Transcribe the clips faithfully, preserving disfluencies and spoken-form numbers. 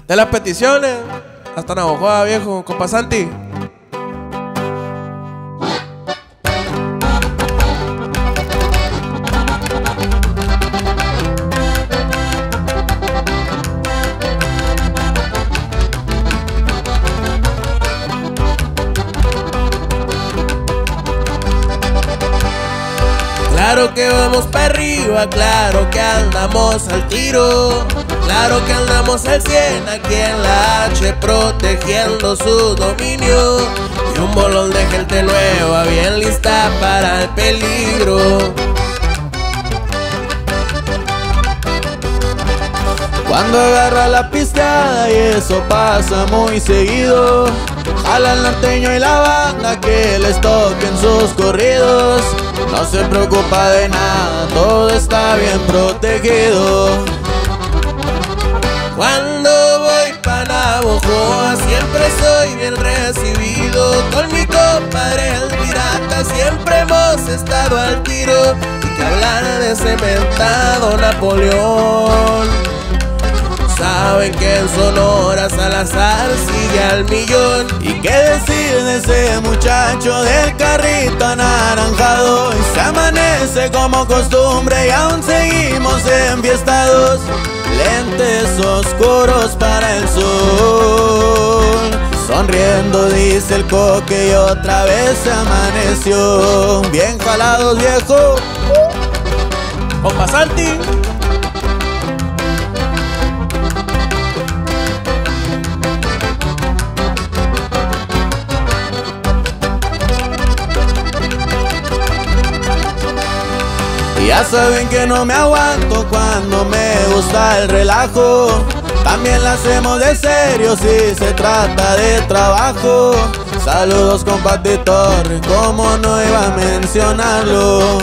De las peticiones hasta Navajoa, viejo, compa Santi. Claro que vamos para arriba, claro que andamos al tiro, claro que andamos al cien aquí en la H protegiendo su dominio. Y un bolón de gente nueva bien lista para el peligro. Cuando agarra la pista, y eso pasa muy seguido, jala el norteño y la banda que les toquen sus corridos. No se preocupa de nada, todo está bien protegido. Cuando voy pa' Navajoa siempre soy bien recibido. Con mi compadre el pirata siempre hemos estado al tiro. Y que hablar de cementado Napoleón. Saben que en Sonora Salazar sigue al millón. ¿Y qué decir de ese muchacho del carrito anaranjado? Y se amanece como costumbre y aún seguimos enfiestados. Lentes oscuros para el sol, sonriendo dice el coque y otra vez se amaneció. Bien jalados, viejo. Compa Santi. Ya saben que no me aguanto cuando me gusta el relajo. También la hacemos de serio si se trata de trabajo. Saludos compa Torre, como no iba a mencionarlo.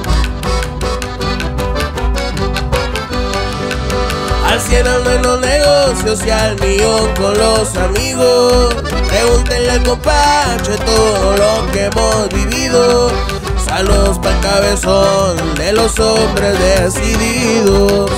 Al cien ando en los negocios y al millón con los amigos. Pregúntenle al compadre todo lo que hemos vivido. Saludos pa'l cabezón de los hombres decididos.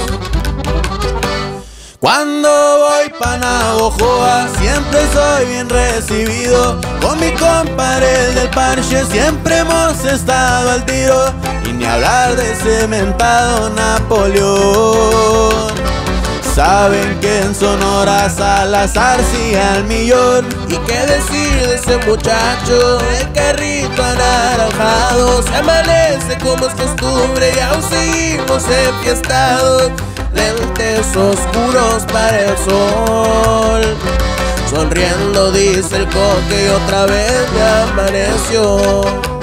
Cuando voy pa' Navajoa siempre soy bien recibido. Con mi compadre el del parche siempre hemos estado al tiro. Y ni hablar de cementado Napoleón. Saben que en Sonora Salazar sigue al millón. ¿Y qué decir de ese muchacho? El carrito anaranjado se amanece como es costumbre y aún seguimos enfiestados. Lentes oscuros para el sol, sonriendo dice el coque y otra vez me amaneció.